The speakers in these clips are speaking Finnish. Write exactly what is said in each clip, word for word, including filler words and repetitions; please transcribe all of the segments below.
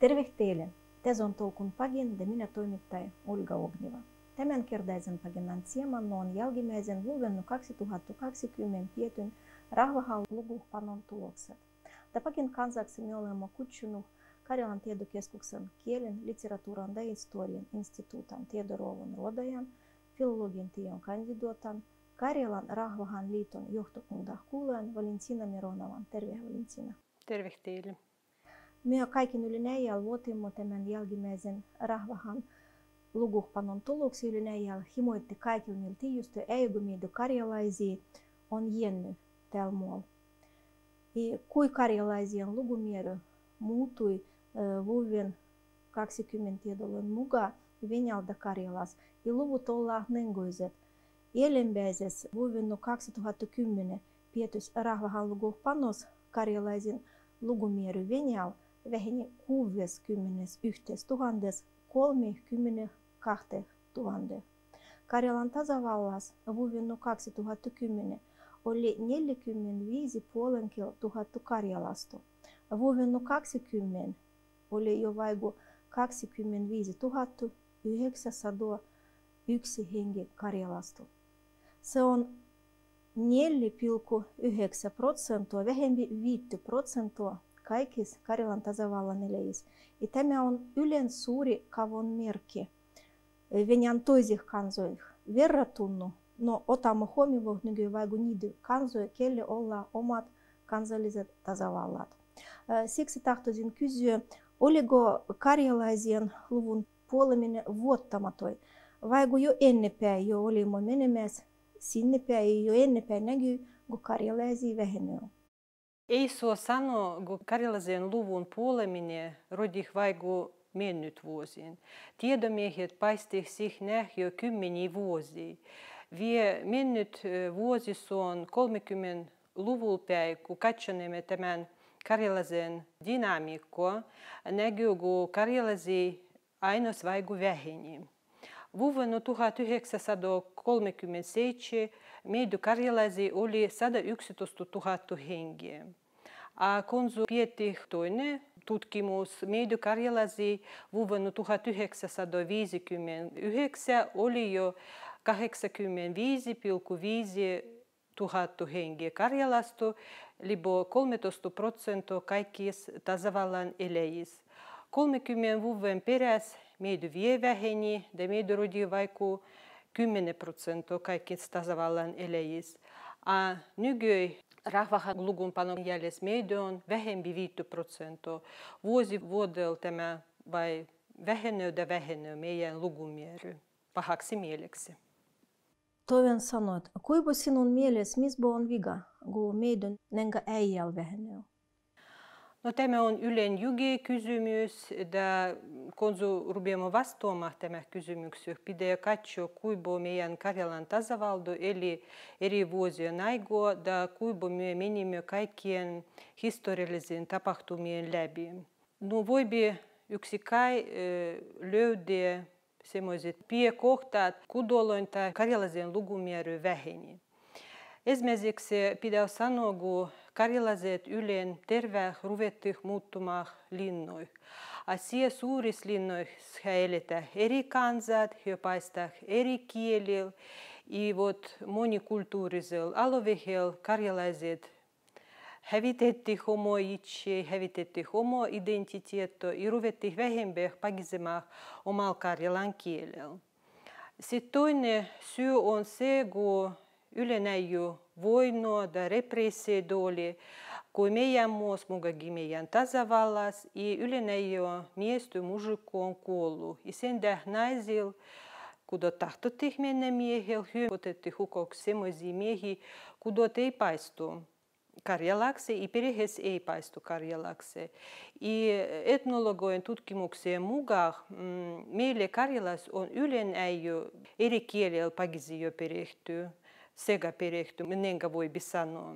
Terve teille! Tässä on Tolkun pagin ja minä toimittaja Olga Ogneva. Tämänkertaisen paginan teemana on jälkimmäisen vuoden kaksituhattakaksikymmentä pietyn Rahvahall lukupanon tulokset. Pagin kansaksi me olemme kutsunut Karjalan tiedokeskuksen kielen, literatuuran ja historian instituutin tiedorolun rodajan, filologian tion kandidaatan, Karjalan Rahvahan liiton johtokunnan kuulujan Valentina Mironovan. Terve Valentina! Terve teille! Me kaikin yli neljällä vuotimme tämän jälkimmäisen Rahvahan lukupanon tuloksia yli neljällä himoitti kaikille niillä tiijusta, eikö meitä karjalaisia on jännyt täällä muualla. Ja kui karjalaisien lukumäärä muuttui vuoden kaksikymmentä tiedollon mukaan Venäjältä Karjalassa, ja luvut ollaan nengoiset. Elämpäisessä vuoden kaksituhattakymmenen pietys Rahvahan lukupanos karjalaisen lukumäärä Venäjällä väheni kuusikymmentäyksi kolmekymmentäkaksi tuhatta. Karjalan tasavallassa vuoden kaksituhattakymmenen oli neljäkymmentäviisi pilkku viisi tuhatta karjalasta. Vuoden kaksikymmentä oli jo vaiku kaksikymmentäviisi tuhatta yhdeksänsataayksi henki karjalasta. Se on neljä pilkku yhdeksän prosenttia, vähempi viisi prosenttia kaikissa Karjalan tasavallan eläjissä. Ja tämä on yleensä suuri kavon merkki Venäjän toisih kansoihin verrattuna. No, otamme huomioon nykyään vaikka niitä kansoja, kelle ollaan omat kansalliset tasavallat. Siksi tahtoisin kysyä, oliko karjalaisien luvun puoleminen vuottamaton, vaikka jo ennenpäin jo olimme menemässä sinne päin, jo ennenpäin näkyy, kun karjalaisia vähenee. Ei saa sanoa, kun karjalaisen luvun puoleminen rodih vaikka mennyt vuosiin. Tiedemiehet paistih sich näh jo kymmeniä vuosia. Vie mennyt vuosi on kolmekymmentäluvulla päin, kun katsomme tämän karjalaisen dynamiikkoa, näkyy, kun karjalaisia ainoas vaikka väheni. Vuonna tuhatyhdeksänsataakolmekymmentäseitsemän meidän karjalaisia oli sata yksitoista tuhatta henkeä. A kun pietih toinen tutkimus, meidän karjalaisia vuonna tuhatyhdeksänsataaviisikymmentäyhdeksän oli jo kahdeksankymmentäviisi pilkku viisi tuhatta henkeä Karjalasta, libo kolmetoista prosenttia kaikissa tasavallan eläjistä. kolmekymmentä vuoden perässä meidän vie väheni ja meidän rodi vaikka kymmenen prosenttia kaikista tasavallan eläjistä. A nykyään Rahvahan lukunpanon jäljessä meidän on vähempi viisi prosenttia. Vuosi vuodelta tämä vai vähenee ja vähenee meidän lukumäärä pahaksi mieleksi. Toivon sanoit, kuinka sinun mielestä missä on vika, kun meidän nenkä äijällä vähenee? No, tämä on yleinen juge kysymys, ja kun rupeamme vastaamaan tämä kysymykseen, pitää katsoa, kuinka meidän Karjalan tasavalta eli eri vuosien aikaa, ja kuinka me menimme kaikkien historiallisen tapahtumien läpi. No, voimme yksikai löydä sellaiset pääkohtat, jolloin karjalaisen lukumäärä väheni. Esimerkiksi pitää sanoa, kun karjalaiset yleen terve ruvettiin muuttumaan linnoihin. Asia suurissa linnoissa he eletään eri kansat, he paistavat eri kielillä, ja monikulttuurisella alueella karjalaiset hävitettiin homo itse, hävitettiin homo identiteetto ja ruvettiin vähemmän pagisemaan omalla karjalan kielellä. Sitten toinen syy on se, kun ylenäjy voinua ja repressioita oli, kun meidän muassa mukakin meidän tasavallassa, ja ylenäjy miestä mužikko on kuollut. Ja sen tähden naisilla, kun tahtottiin mennä miehillä, he otettiin hukoksi semmoisia miehiä, kun ei paistu karjalaksi, ja perheessä ei paistu karjalaksi. Ja etnologien tutkimuksien mukaan meille karjalais on ylenäjy eri kielellä pagisio perehtyy. Sekä perehty, nenkä voi sanoa.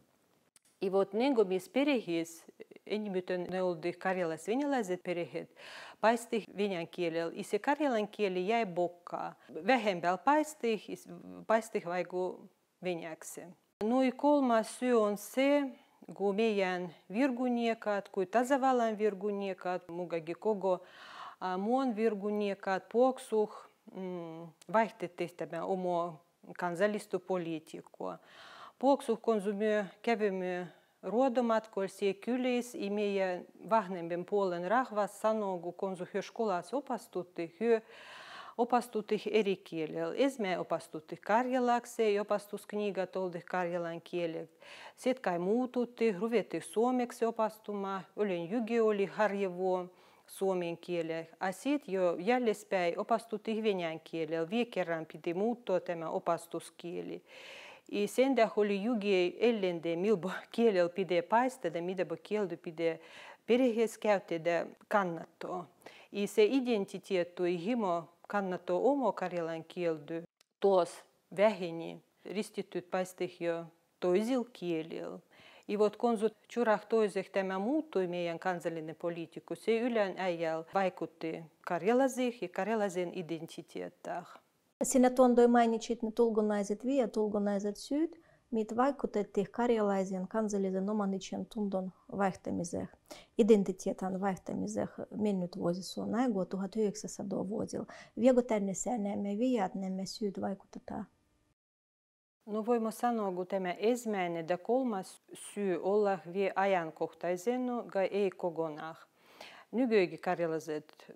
Ja vot nenkä missä perheessä, enemmän ne oli karjalais-venäläiset perheet, paisti venäjän kielellä, ja se karjalan kieli jäi bokkaan. Vähemmällä paisti, paisti vaikka venäjäksi. No, kolmas syy on se, kun meidän virguniekat, kuin tasavallan virguniekat, mugakin koko muun virguniekat puoksuh mm, vaihtettiin tämä oma kansallista politiikkaa. Puoksuh konsumyö kävymyö ruodomatkoisia kylissä ja meidän vahnemmin puolen rahvas sanoo, kun konsu hyö skolassa opastutti, hyö opastutti eri kielellä. Esme opastutti karjalaksi ja opastusknigat oldi karjalan kielellä. Sitten kai muututti, ruvettiin suomeksi opastumaan, olen jygi oli harjavua suomen kielellä. Ja sitten jo jäljespäin opastutti venäjän kielellä. Vielä kerran piti muuttua tämä opastuskieli. Ja sen tähden oli jugi ellende, milbo kielellä pidä paistaa, mitä kieltä pidä perheessä käyttää kannattaa. Ja se identiteettu ja himo kannattaa oma karjalan kieltä tuossa väheni. Ristityt paistih jo toisilla kielillä. Ja vot konsut churah toiseh tämä muuttui meidän kansallinen politiikka. Se ylän äijällä vaikutti karjalaisih ja karjalaisen identiteettaan. Sinä tuondoi mainitsit ne tulgonaiset vi ja tulgonaiset syyt, mit vaikutettiin karjalaisen kansallisen omanitsen tunton vaihtamiseen, identiteetan vaihtamiseen mennyt vuosissa on aika tuhatyhdeksänsataa vuosilla. Viego tänne näemme viat, nämä syyt vaikutetaan? No voimme sanoa, että tämä ensimmäinen ja kolmas syy olla vielä ajankohtaisen, ga ei kokonaan. Nykyisin karjalaiset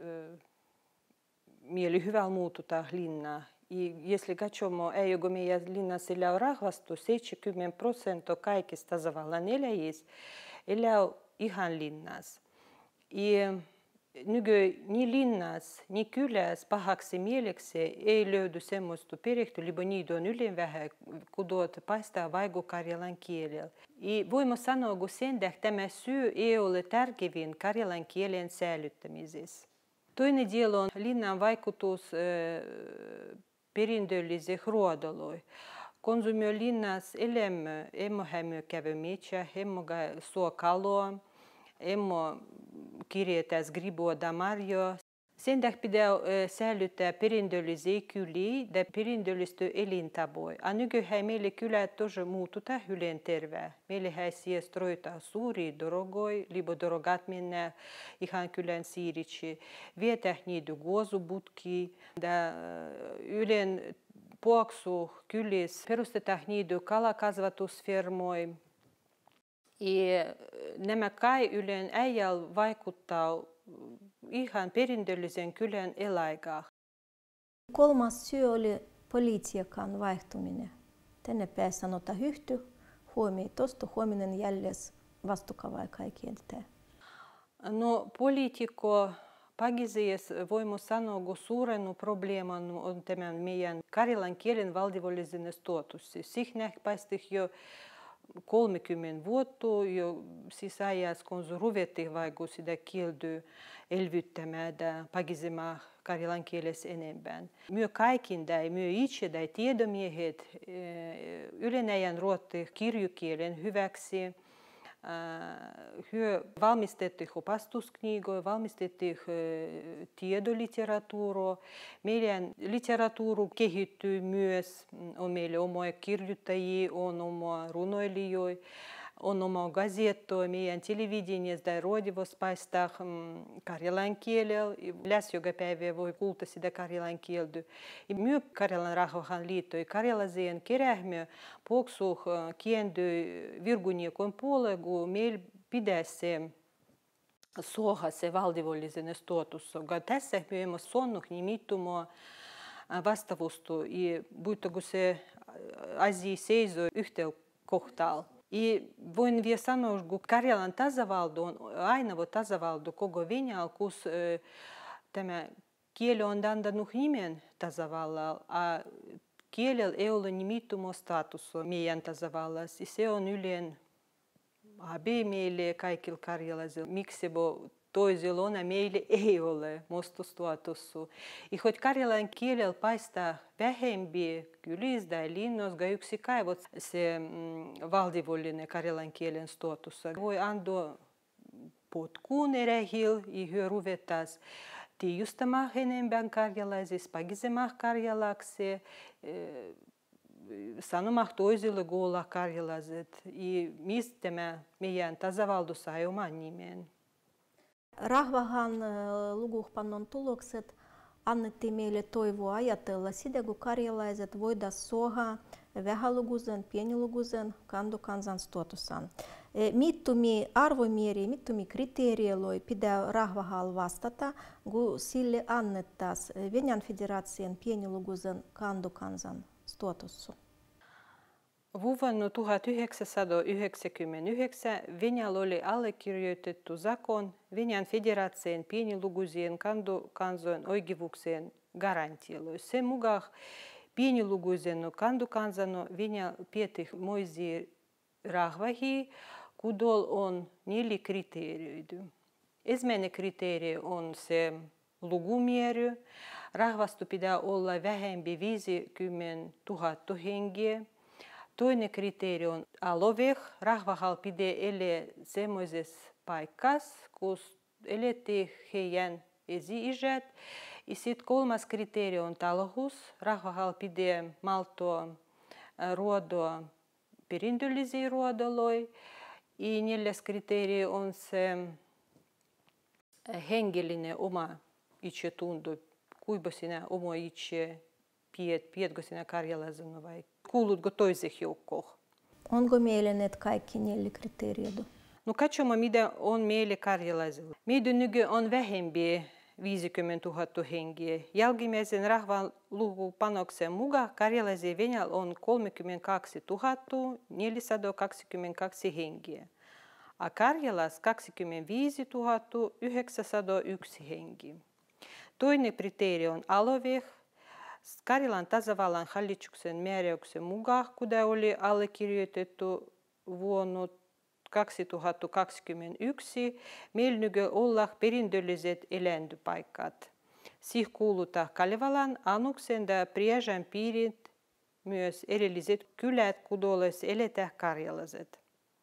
mieli hyvällä muututaan linnaa. И если katsomme, eikö meidän linnassa elää rahvasto, seitsemänkymmentä prosenttia kaikista tasavallan eläjistä elää ihan linnassa. Ja nyky niin linnassa, niin kylässä pahaksi mieleksi ei löydy semmoista perehtyä, libo niitä on ylen vähän, kun paistaa vaiku karjalan kielellä. Ja voimme sanoa, että sen tähden tämä syy ei ole tärkevin karjalan kielen säilyttämisessä. Toinen dielo on linnan vaikutus perintöllisiin ruodoloihin. Konsumio linnassa elämme, emme hämö käy metsä, emme suo kaloa, emme kirjoitas griboida marjoa. Sen tähden pitää säilyttää perintöllisiä kyliä ja perintöllistä elintapoja. A nykyään meille kyllä tosi muututaan hyvin terveä. Meille hän siis stroitaan suuria dorogoja, libo dorogat mennään ihan kylän siiriksi. Vietään niitä guozubutkia ja ylen puoksu kylissä perustetaan niitä kalakasvatusfirmoja. Ja nämä kai ylen äijällä vaikuttaa ihan perintöllisen kylän eläikaan. Kolmas syy oli politiikan vaihtuminen. Tänne päin sanotaan hyhty, huomioon tuosta huominen jälles vastukavaa kaikkien tämä. No poliitikko pagisies voimme sanoa, että suuren probleeman on tämän meidän karjalan kielen valtiollinen status. Siihen päästiin jo kolmekymmentä vuotta jo siis ajassa, kun ruvettiin vaikka sitä kieltä elvyttämään ja pagisimaan karjalan kielessä enemmän. Myö kaikin tai myö itse tai tiedomiehet yleensä ruotti kirjokielen hyväksi. Hyö valmistettiin opastusknigoja, valmistettiin tiedoliteratuuraa. Meidän literatuuru kehittyy myös. On meillä omaa kirjoittajia, on omaa runoilijoita, on omaa gazettoja. Meidän televidioniassa ja radiossa paistaa karjalan kielellä. Läs joka päivä voi kuulla sitä karjalan kieltä. Myö Karjalan Rahvahan liitto ja karjalaiseen kerähmö puoksuh kiendy virguniekon puolella, kun meillä pitäisi soha se valtiollinen status. Tässä me emme sonnut nimittumaan vastaavusta ja puhutaan se asia seisoo yhdellä kohdalla. Ja voin vielä sanoa, että Karjalan tasavalta on ainoa tasavalta koko Venäjällä, kun tämä kieli on antanut nimen tasavallalla, a kielellä ei ole nimittumaa statusta meidän tasavallassa. Se on yleensä abi meille kaikille karjalaisille. Miksi toisilla on, meille ei ole musta statusta. Ja hoit karjalan kielellä paistaa vähempi kylissä ja linnoissa, ja yksi kaivot se mm, valtiollinen karjalan kielen status. Voi antaa potkuun erähillä ja hyö ruvettaisiin tiedostamaan enemmän karjalaisista, pagisemaan karjalaksi, sanomaan toisille, kun ollaan karjalaiset. Ja mistä tämä meidän tasavalta sai oman nimen? Rahvahan lukuhpannon tulokset annettiin meille toivoa ajatella sitä, kun karjalaiset voidaan soha vähälukuisen, pienilukuisen kandukansan statusan. Mittumi arvomieri, mittumi kriteerieloi pitää rahvahal vastata, kun sille annettaisiin Venäjän federaation pienilukuisen kandukansan status. Vuonna tuhatyhdeksänsataayhdeksänkymmentäyhdeksän Venäjällä oli allekirjoitettu zakon Venäjän federaation pienilukuisien kandukansojen oikeuksien garantieloi. Sen mukaan pienilukuisen kandukansano Venäjällä pietihmoisia rahvahia, kudol on neljä kriteerioita. Ensimmäinen kriteeri on se lukumäärä. Rahvasto pitää olla vähempi viisikymmentätuhatta henkeä. Toinen kriteeri on aloveh. Rahvahal pitää elää semmoisessa paikassa, kun elettiin heidän esi-isät. Ja sitten kolmas kriteeri on talohus. Rahvahal pitää maltoa ruodoa perintöllisiä ruodoloi. Ja neljäs kriteeri on se henkilöinen oma itsetunto. Kuinka sinä oma itse piet, pietkö sinä karjalaisena vai kuulutko toiseen joukkoon? Onko meille että kaikki neljä kriteeriä? No katsomaan, mitä on meille karjalaisilla. Meidän nyky on vähempi viisikymmentätuhatta henkeä. Jälkimmäisen rahvan lukupanoksen mukaan karjalaisia Venäjällä on kolmekymmentäkaksituhatta neljäsataakaksikymmentäkaksi henkeä. A Karjalassa kaksikymmentäviisituhatta yhdeksänsataayksi henkeä. Toinen kriteeri on aloveh. Karjalan tasavallan hallituksen määräyksen mukaan, kuten oli allekirjoitettu vuonna kaksituhattakaksikymmentäyksi, meillä nykyään olla perintölliset eläintypaikat. Siihen kuulutaan Kalevalan, Anuksen ja Priežän piirit, myös erilliset kylät, kudollessa eletään karjalaiset.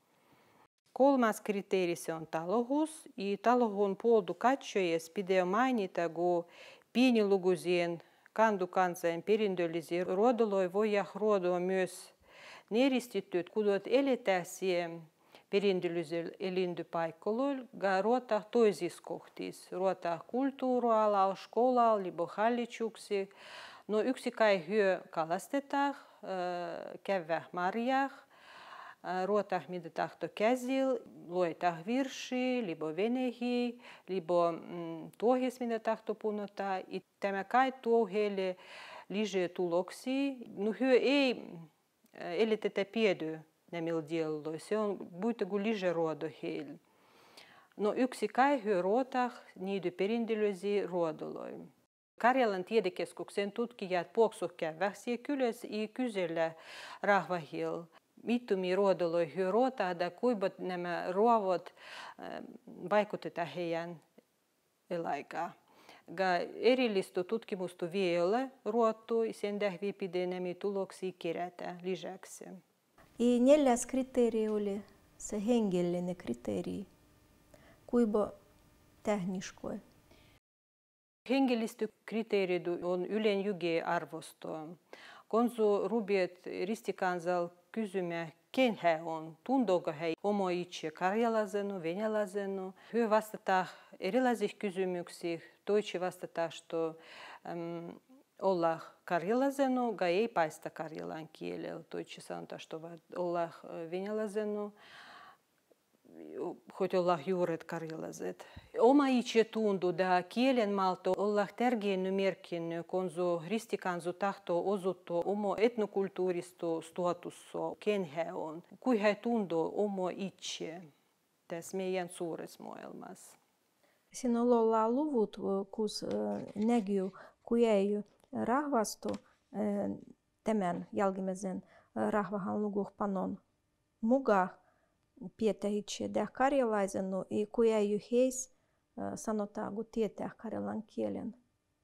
Kolmas kriteeri on talohus, ja talohun puolta katsojas pitää mainita, kun pienilukuisien kandukansain perintöllisiä ruodoloi voidaan ruodoa myös neristettyt, kudot eletään siihen perintöllisillä elintypaikoilla, ja ruotaa toisissa kohdissa. Ruotaa kulttuurialalla, skolalla, libo hallituksi. No yksi kai hyö kalastetaan, käydään marjaa, ruotaa mitä tahto käsillä, luetaan virsiä, libo venehiä, libo mm, tuohis mitä tahto punota. Tämä kai tuo heille lisää tuloksia. No hyö ei elitetä piedy nämillä dielloilla. Se on buita kuin lisää ruodo heille. No yksi kai hyö ruotaa niitä perintöllisiä ruodoloja. Karjalan tiedekeskuksen tutkijat puoksuvat käyvät siellä kylässä ja kysellä rahvahilla. Mittumi ruodoloi hyö ruotaa, ja kuinka nämä ruovot vaikutetaan heidän eläikään. Erillistä tutkimusta vielä ei ole ruottu, ja sen tähden pitää nämä tuloksia kerätä lisäksi. Ja neljäs kriteeri oli se henkilöinen kriteeri. Kuinka tehniskoi? Henkilöstökriteerit on yleinen arvosto. Konsu rubiet ristikansal kysymään, ken hän on, tuntuuko hän oma itse karjalaisena, venäläisenä. He vastataan erilaisiksi kysymyksiin. Toiset vastataan, että um, ollaan karjalaisena, ja ei paista karjalan kielellä. Toiset sanotaan, että ollaan venäläisenä, hoiti ollaan juuret karjalaiset. Oma itse tuntuu, että kielen malto ollaan tärkein merkinnyt, kun ristikansu tahtoo osoittaa oma etnokulttuurista statusta, ken hän on. Kuin hän tuntuu oma itse tässä meidän suuressa maailmassa. Sinulla ollaan luvut, kun näkyy, kun ei rahvasto tämän jälkimmäisen rahvahan lukupanon mukaan pietä itse karjalaisena, ja kun ei heis sanotaan, kun tietää karjalan kielen.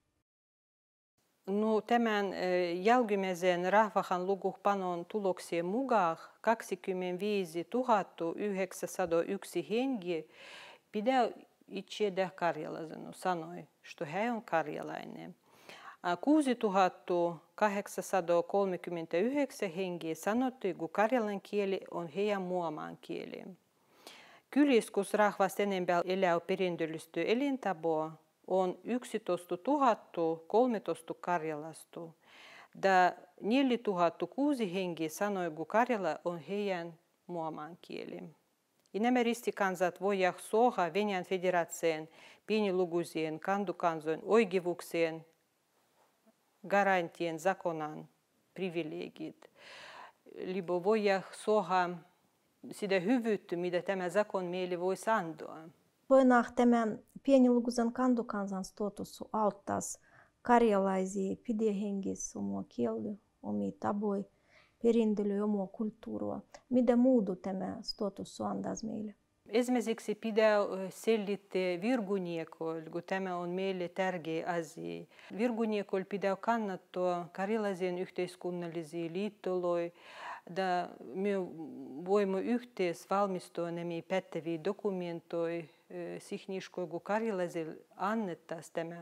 No, tämän jälkimmäisen rahvahan lukupanon tuloksien mukaan kaksikymmentäviisituhatta yhdeksänsataayksi henkeä pitää itse karjalaisena, sanoi, että hän on karjalainen. kuusituhatta kahdeksansataakolmekymmentäyhdeksän henkeä sanottiin, kun karjalan kieli on heidän muomaan kieli. Kylissä, kun rahvas enemmän elää perintöllistä elintapoa, on yksitoistatuhatta kolmetoista karjalasta. Ja neljätuhatta kuusi henkeä sanoi, kun karjala on heidän muomaan kieli. I nämä ristikansat voivat saada Venäjän federaation pienilukuisien kandukansojen oikeuksien garantien zakonan privilegit. Libo voivat saada sitä hyvyyttä, mitä tämä zakon meille voi antaa. Voidaan tämä pienilukuisen kandukansan status auttaisi karjalaisia pidehengissä omaa kieltä, omia tapoja, perintöä, omaa kulttuuria. Mitä muuta tämä status antaisi meille? Esimerkiksi pitää selittää virguniekoille, kun tämä on meille tärkeä asia. Virguniekoille pitää kannattaa karjalaisen yhteiskunnallisia liittoloja. Ja me voimme yhteensä valmistua nämä päteviä dokumentoja siihen, kun karjalaisille annettaisiin tämä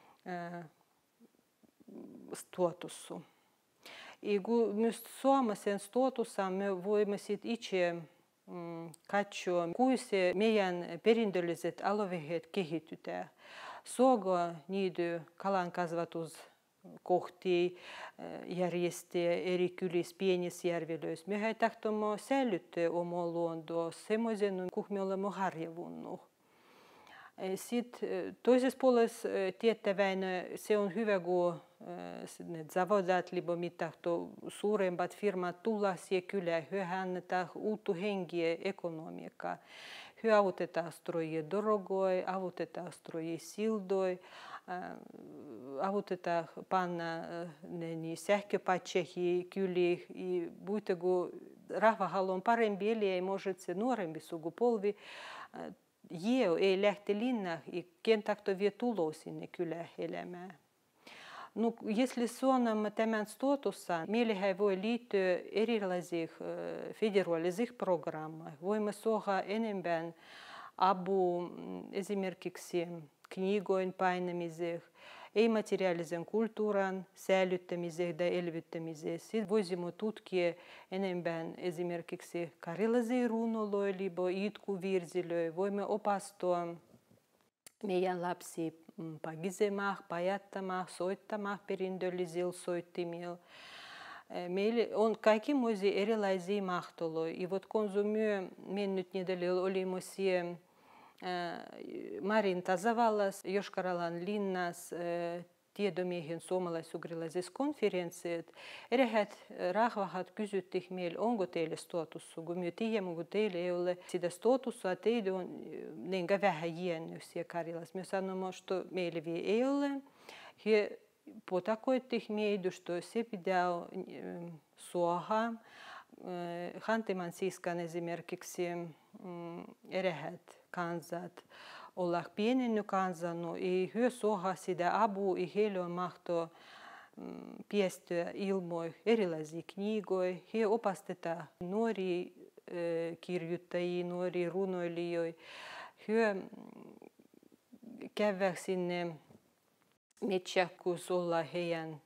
status. Ja kun me saamme sen statusan, me voimme sitten itse katsoa, kuinka meidän perintölliset alueet kehitytään. Saada niitä kalankasvatuskohtia järjestää eri kylissä, pienissä järvelöissä. Me tahtomme säilyttää omaa luontoa semmoisen, kun me olemme harjavunnut. Sitten toisessa puolessa tiettävänä se on hyvä, kun zavodat, libo mitahto suurempat firmat tulla siihen kylään. He annetaan uutta henkiä ekonomiikkaa. He autetaan stroja dorogoja, autetaan stroja sildoja, autetaan panna ne sähköpatsehi kyliin. Buite, kun rahva haluaa parempi elää, ja може se nuorempi sukupolvi Jeo ei lähte linnaan, ja ken tahto vie tuloa sinne kylään elämään. No, если saanamme tämän statusan, meille voi liittyä erilaisia federaalisia programmeja. Voimme saada enemmän apua esimerkiksi knigojen painamiseen, ei-materiaalisen kulttuuran säilyttämiseen ja elvyttämiseen. Sitten voisimme tutkia enemmän esimerkiksi karjalaisia runoloja, itkuvirsilöjä. Voimme opastaa meidän lapsia pagisemaan, pajattamaan, soittamaan perinnöllisillä soittimilla. Meillä on kaikenlaisia erilaisia mahtoloja. Ja kun me mennyt nedäljällä olimme siellä Marin tasavallassa, Joškaralan linnassa, tiedomiehen suomalais-ugrilaisessa konferenssissa, eräät rahvahat kysyttiin meille, onko teille status, kun me tiedämme, kun teille ei ole sitä statusta, teille on niin vähän jäänyt siellä Karjalassa. Me sanomme, että meille vielä ei ole. He potakoittiin meitä, että se pitää saada. Hanteman siskan esimerkiksi eräät kansat olla pienennyt kansana, ei he saada sitä apua, ja heillä on mahto piestää ilmoja erilaisia knigoja. He opastetaan nuoria kirjoittajia, nuoria runoilijoita. He käyvät sinne metsään, kun olla heidän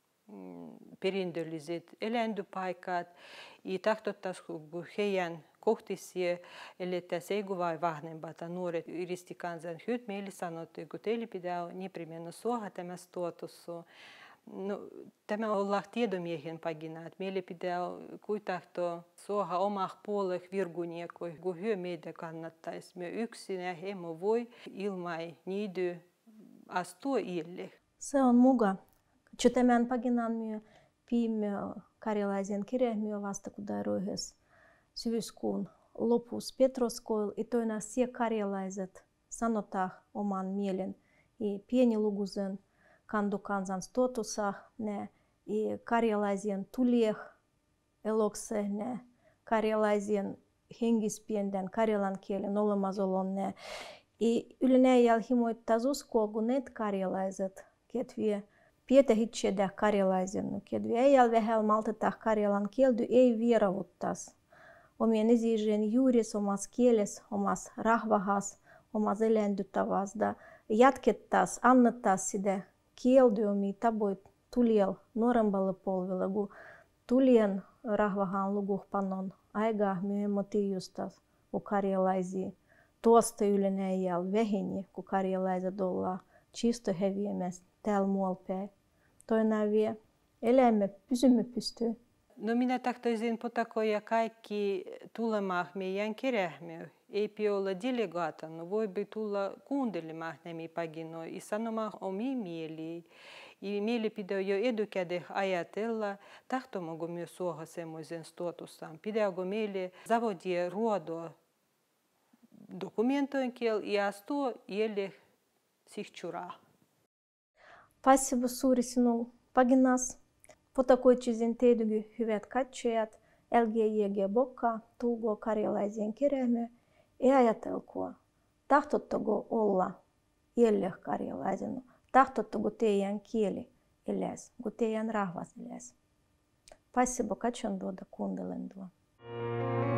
perinnölliset eläintypaikat. Ja tahtottaisiin, kun heidän kohtisia, eli tässä ei vai vahvemmat nuoret ristikansan. Nyt meille sanottiin, että teille pitää непременно saada tämä status. No, tämä on tiedomiehen pagina, että meille pitää kuitenkin saada omaa puolelle virguniekoja, kun he meitä kannattaisi. Me yksinä emme voi ilman niitä astua ille. Se on muga. Tämän paginan me piimme karjalaisen kirjahmia vasta, kun daruihes syyskuun lopussa Petroskoilla. Ja toina siellä karjalaiset sanotaan oman mielen ja pienilukuisen kandukansan statusa, ne ja karjalaisen tulieh elokse, ne karjalaisen hengispienden karjalan kielen olemasolon, ne ja yleenä himoittaisi uskoa, kun ne karjalaiset, ketviä pietehitsedä karjalaisen, ketviä ei ole vähän maltetaan karjalan kieltä, ei vieravuttaisi omien esižen juuris omassa kielessä, omassa rahvahas, omassa eläintytavassa, jatkettaisiin, annettaisiin sitä kieldyömi taboit tuliel nuoremballe polvelle, kun tulien rahvahan luguhpanon aika myymotijustas, kun karjalaisia tuosta ylinäijäl vehini, kun karjalaiset ollaan chisto heviämässä täällä muualla. Toinen vie eläimme pysymme pystyy. No minä tahtoisin potakoja kaikki tulemaan meidän kirjahmeen. Ei olla delegaata, no voi tulla kuuntelemaan nämä paginoja ja sanomaan omia mieliä. Ja mielipide jo etukäteen ajatella, tahtommeko myös suoha semmoisen statussaan. Pidääkö meille zavodia ruodoa dokumentoin kiel ja sto jelle sihchuraa. Спасибо suuri sinun paginas. Potakoitsin teidänkin hyvät katsojat. L G J G Bokka, tulko karjalaisen kirjahme. Ja ajatelkoa, tahtotteko olla jälleen karjalaisen? Tahtotteko teidän kieli eläs, kun teidän rahvas eläs? Спасибо, качан дода кунделендва.